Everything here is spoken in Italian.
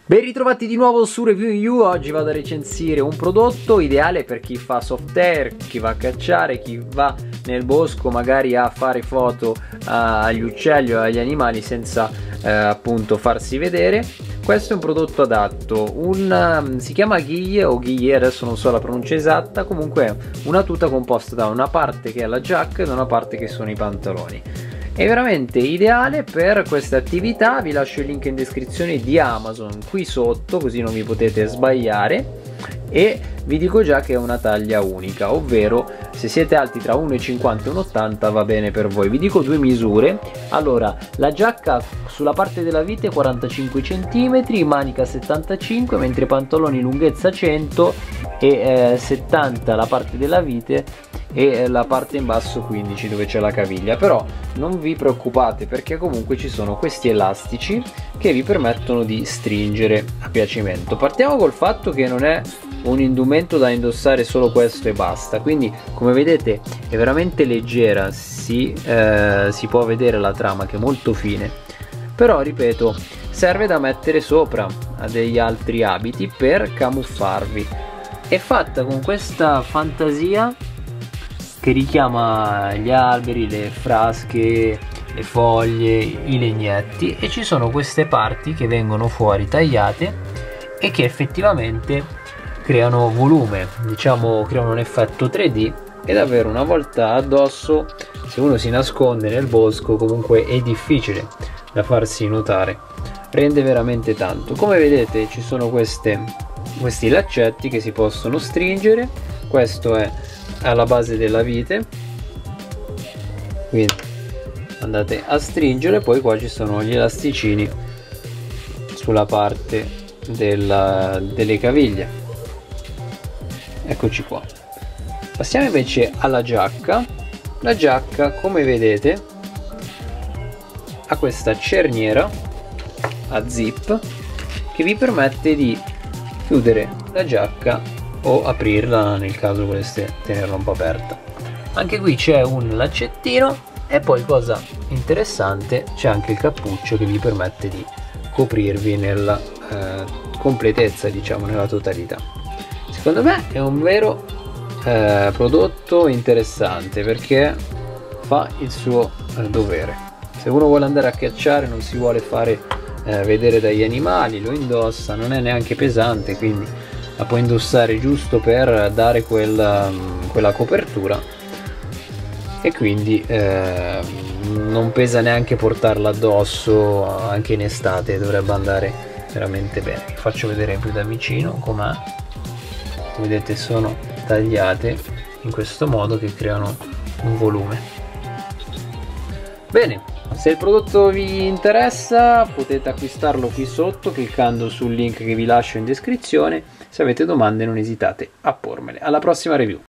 Ben ritrovati di nuovo su Review You. Oggi vado a recensire un prodotto ideale per chi fa soft air, chi va a cacciare, chi va nel bosco magari a fare foto agli uccelli o agli animali senza appunto farsi vedere. Questo è un prodotto adatto, si chiama ghie o ghie, adesso non so la pronuncia esatta, comunque è una tuta composta da una parte che è la giacca e da una parte che sono i pantaloni. È veramente ideale per questa attività. Vi lascio il link in descrizione di Amazon qui sotto, così non vi potete sbagliare, e vi dico già che è una taglia unica, ovvero se siete alti tra 1,50 e 1,80 va bene per voi. Vi dico due misure. Allora, la giacca sulla parte della vite 45 cm, manica 75, mentre i pantaloni lunghezza 100 e 70 la parte della vite e la parte in basso 15 dove c'è la caviglia. Però non vi preoccupate, perché comunque ci sono questi elastici che vi permettono di stringere a piacimento. Partiamo col fatto che non è un indumento da indossare solo questo e basta, quindi come vedete è veramente leggera, si può vedere la trama che è molto fine, però ripeto, serve da mettere sopra a degli altri abiti per camuffarvi. È fatta con questa fantasia che richiama gli alberi, le frasche, le foglie, i legnetti, e ci sono queste parti che vengono fuori tagliate e che effettivamente creano volume, diciamo creano un effetto 3D, e davvero una volta addosso, se uno si nasconde nel bosco, comunque è difficile da farsi notare, rende veramente tanto. Come vedete ci sono questi laccetti che si possono stringere. Questo è alla base della vite, quindi andate a stringere. Poi qua ci sono gli elasticini sulla parte delle caviglie. Eccoci qua. Passiamo invece alla giacca. La giacca, come vedete, ha questa cerniera a zip che vi permette di chiudere la giacca o aprirla nel caso voleste tenerla un po' aperta. Anche qui c'è un laccettino, e poi, cosa interessante, c'è anche il cappuccio che vi permette di coprirvi nella completezza, diciamo nella totalità. Secondo me è un vero prodotto interessante, perché fa il suo dovere. Se uno vuole andare a cacciare, non si vuole fare vedere dagli animali, lo indossa, non è neanche pesante, quindi la può indossare giusto per dare quella copertura, e quindi non pesa neanche portarla addosso. Anche in estate dovrebbe andare veramente bene. Vi faccio vedere più da vicino com'è. Vedete, sono tagliate in questo modo che creano un volume. Bene, se il prodotto vi interessa potete acquistarlo qui sotto cliccando sul link che vi lascio in descrizione. Se avete domande non esitate a pormele. Alla prossima review.